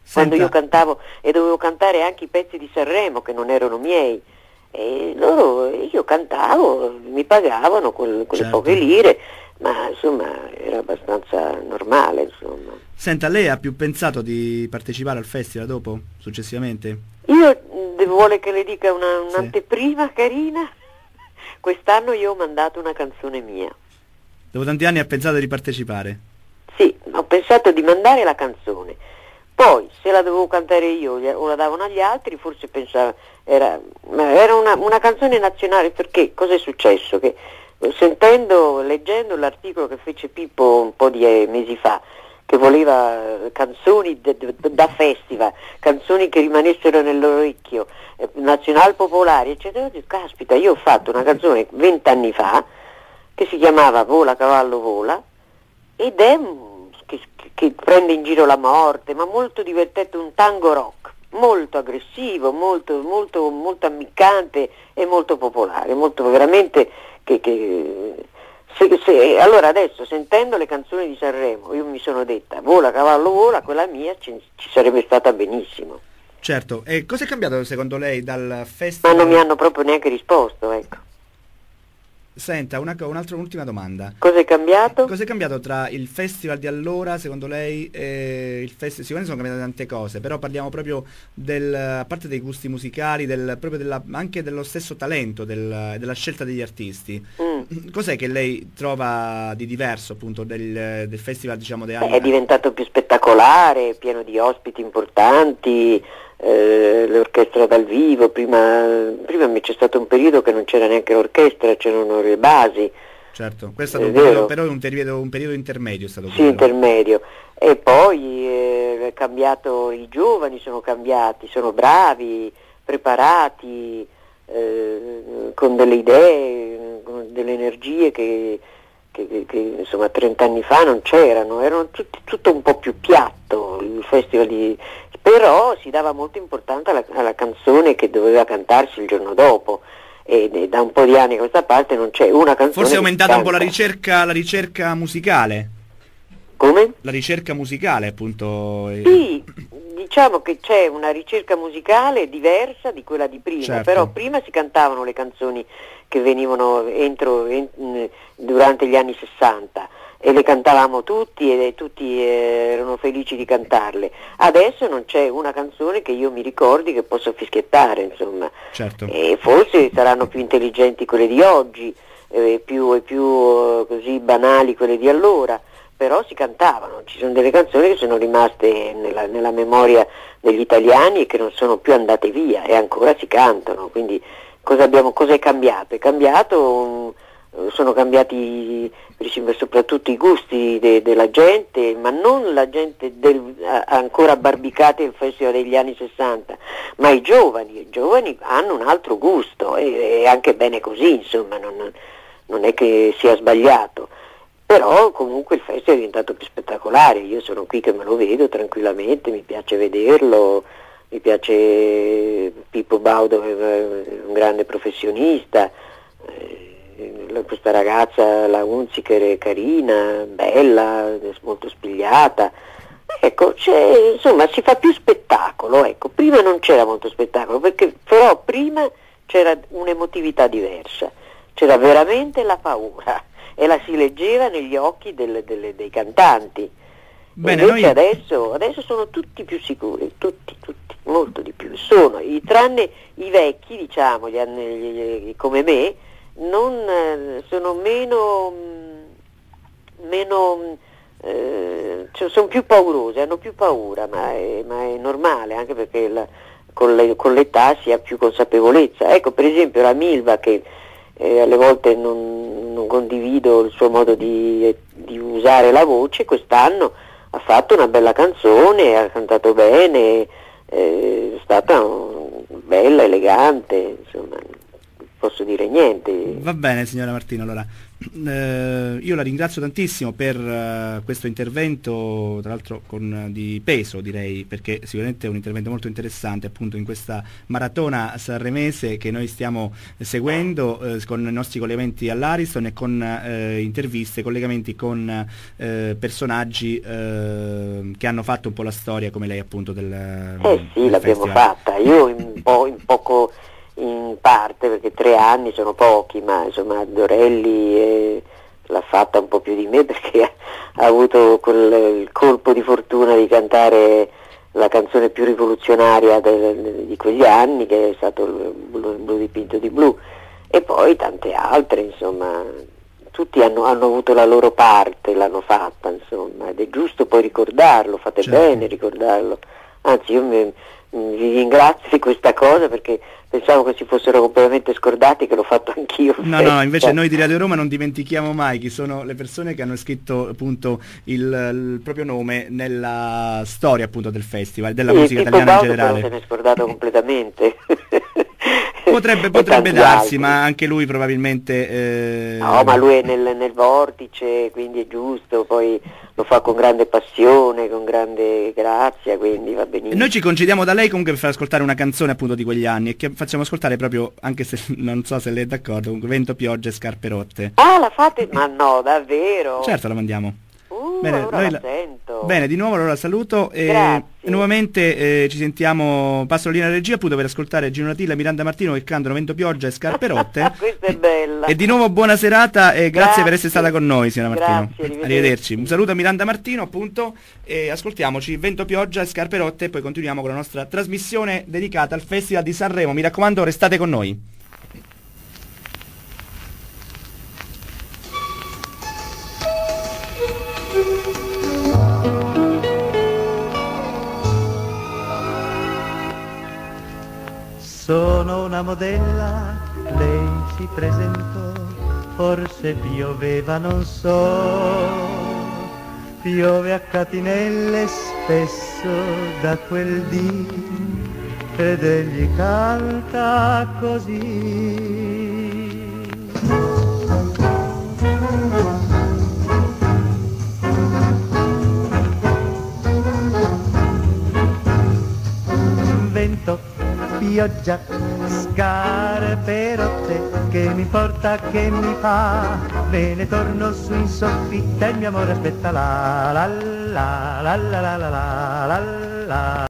quando io Senta, cantavo e dovevo cantare anche i pezzi di Sanremo che non erano miei. E io cantavo, mi pagavano quelle poche certo. lire, ma insomma era abbastanza normale, insomma. Senta, lei ha più pensato di partecipare al festival dopo, successivamente? Io vuole che le dica Sì. un'anteprima carina? Quest'anno io ho mandato una canzone mia. Dopo tanti anni ha pensato di partecipare. Sì, ho pensato di mandare la canzone. Poi, se la dovevo cantare io o la davano agli altri, forse pensavo, ma era una canzone nazionale, perché cosa è successo? Che leggendo l'articolo che fece Pippo un po' di mesi fa, che voleva canzoni da festival, canzoni che rimanessero nell'orecchio, nazional popolari, eccetera, ho detto, caspita, io ho fatto una canzone 20 anni fa, che si chiamava Vola cavallo vola, ed è che prende in giro la morte, ma molto divertente, un tango rock, molto aggressivo, molto ammiccante e molto popolare, molto veramente allora adesso, sentendo le canzoni di Sanremo, io mi sono detta Vola cavallo vola, quella mia ci sarebbe stata benissimo, Certo, e cosa è cambiato secondo lei dal ma non mi festival? hanno proprio neanche risposto, ecco. Senta, un'ultima domanda. Cosa è cambiato? Cosa è cambiato tra il festival di allora, secondo lei, e il festival? Sicuramente sono cambiate tante cose, però parliamo proprio a parte dei gusti musicali, anche dello stesso talento, della scelta degli artisti. Mm. Cos'è che lei trova di diverso, appunto, del festival, diciamo, dei È anni? diventato più spettacolare, pieno di ospiti importanti, l'orchestra dal vivo, prima c'è stato un periodo che non c'era neanche l'orchestra, c'erano le basi, Certo, questo è stato è un periodo, vero? però un periodo intermedio è stato Sì, quello. intermedio. E poi è cambiato, i giovani sono cambiati, sono bravi, preparati, con delle idee, con delle energie che, insomma 30 anni fa non c'erano, erano tutto un po' più piatto il festival però si dava molta importanza alla canzone che doveva cantarsi il giorno dopo, e da un po' di anni a questa parte non c'è una Forse canzone è che si aumentata un po' canta. la ricerca musicale. Come? La ricerca musicale, appunto. Sì, diciamo che c'è una ricerca musicale diversa di quella di prima, però Certo, prima si cantavano le canzoni che venivano durante gli anni 60 e le cantavamo tutti e tutti erano felici di cantarle. Adesso non c'è una canzone che io mi ricordi che posso fischiettare, insomma, certo. e forse saranno più intelligenti quelle di oggi, più così banali quelle di allora, però si cantavano, ci sono delle canzoni che sono rimaste nella memoria degli italiani e che non sono più andate via e ancora si cantano, quindi cosa è cambiato? Sono cambiati soprattutto i gusti della gente, ma non la gente ancora abbarbicata in festival degli anni 60, ma i giovani hanno un altro gusto e anche bene così, insomma, non è che sia sbagliato. Però comunque il festival è diventato più spettacolare, io sono qui che me lo vedo tranquillamente, mi piace vederlo, mi piace Pippo Baudo, che è un grande professionista, questa ragazza, la Hunziker, è carina, bella, molto spigliata, ecco, insomma si fa più spettacolo, ecco, prima non c'era molto spettacolo, però prima c'era un'emotività diversa, c'era veramente la paura e la si leggeva negli occhi dei cantanti. E Bene, invece noi... adesso sono tutti più sicuri, tutti, molto di più. Tranne i vecchi, diciamo, come me, sono cioè sono più paurose, hanno più paura, ma è normale, anche perché con l'età si ha più consapevolezza. Ecco, per esempio la Milva, che alle volte non condivido il suo modo di usare la voce, quest'anno ha fatto una bella canzone, ha cantato bene, è stata bella, elegante, insomma, non posso dire niente. Va bene, signora Martino, allora. io la ringrazio tantissimo per questo intervento, tra l'altro di peso direi, perché sicuramente è un intervento molto interessante appunto in questa maratona sanremese che noi stiamo seguendo con i nostri collegamenti all'Ariston e con interviste, collegamenti con personaggi che hanno fatto un po' la storia come lei appunto del sì, del l'abbiamo festival. fatta, io in parte, perché 3 anni sono pochi, ma insomma Dorelli l'ha fatta un po' più di me perché ha avuto il colpo di fortuna di cantare la canzone più rivoluzionaria di quegli anni, che è stato il Blu dipinto di blu, e poi tante altre, insomma, tutti hanno avuto la loro parte, l'hanno fatta, insomma, ed è giusto poi ricordarlo, fate Certo. bene a ricordarlo, anzi io vi ringrazio di questa cosa perché pensavo che si fossero completamente scordati che l'ho fatto anch'io. No, invece noi di Radio Roma non dimentichiamo mai chi sono le persone che hanno scritto appunto il proprio nome nella storia appunto del festival, della musica Pippo italiana in Baudo però generale. se n'è scordato completamente. Potrebbe E tanti darsi, altri. ma anche lui probabilmente... No, ma lui è nel vortice, quindi è giusto, poi lo fa con grande passione, con grande grazia, quindi va benissimo. Noi ci concediamo da lei comunque per far ascoltare una canzone appunto di quegli anni e che facciamo ascoltare proprio, anche se non so se lei è d'accordo, comunque Vento, pioggia e scarpe rotte. Ah, la fate? Ma no, davvero? Certo, la mandiamo. Allora noi la sento. Bene, di nuovo allora saluto e Grazie. nuovamente ci sentiamo, passo la linea alla regia appunto per ascoltare Gino Latilla e Miranda Martino che cantano Vento, pioggia e scarpe rotte. Questa è bella. E di nuovo buona serata e grazie per essere Grazie. stata con noi, signora Martino. Grazie, Arrivederci. Un saluto a Miranda Martino appunto e ascoltiamoci Vento, pioggia e scarpe rotte e poi continuiamo con la nostra trasmissione dedicata al Festival di Sanremo. Mi raccomando, restate con noi. Sono una modella, lei si presentò, forse pioveva, non so, piove a catinelle spesso da quel dì, ed egli canta così. Vento, pioggia, scarpe rotte, che mi porta, che mi fa, me ne torno su in soffitta, il mio amore aspetta la la la la la la la la la.